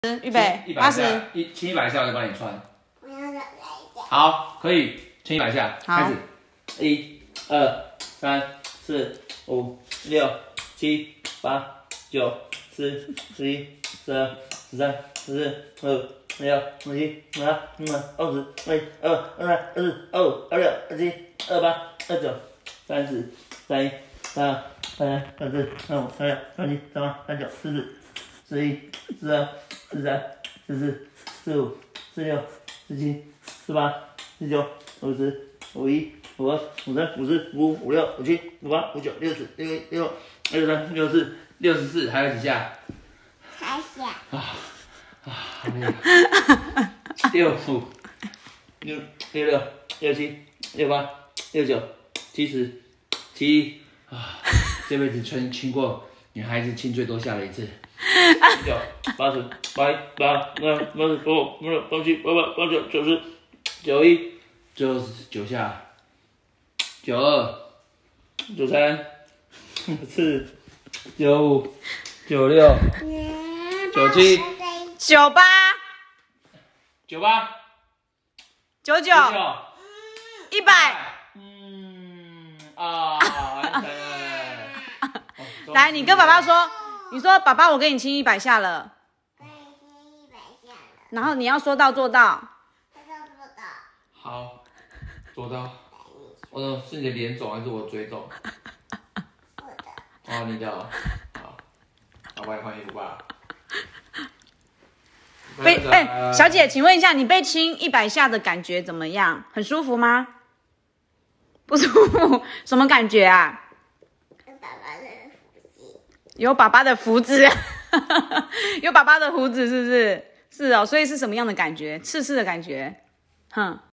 预备，80， 亲100下我就帮你穿。 我要再来一下。 好，可以，亲100下， 好开始。1、2、3、4、5、6、7、8、9、10、11、12、13、14、15、16、17、18、19、20、21、22、23、24、25、26、27、28、29、30、31、32、33、34、35、36、37、38、39、40、41、42、43、44、45、46、17、18、19、50、51、52、53、54、55、56、57、58、59、60、61、62、63、64、64，还有几下？ 还下。 好累啊！65、66、67、68、69、70、71啊！这辈子亲过女孩子亲最多下了一次。79、80、81、82、83、84、85、86、87、88、89、90、91、99下。92、93、94、95、96、97、 98、 98、 99、 99、 100。 完成了。 来，你跟爸爸说，你说爸爸，我给你亲100下了， 我已经100下了。 然后你要说到做到。 做到。 好，做到。是你的脸肿还是我嘴肿？ 我的。 哦，你的哦。好，我帮你换衣服吧。 小姐，请问一下，你被亲100下的感觉怎么样？很舒服吗？不舒服，什么感觉啊？有爸爸的福子，有爸爸的胡子，是不是？是哦，所以是什么样的感觉？刺刺的感觉，哼。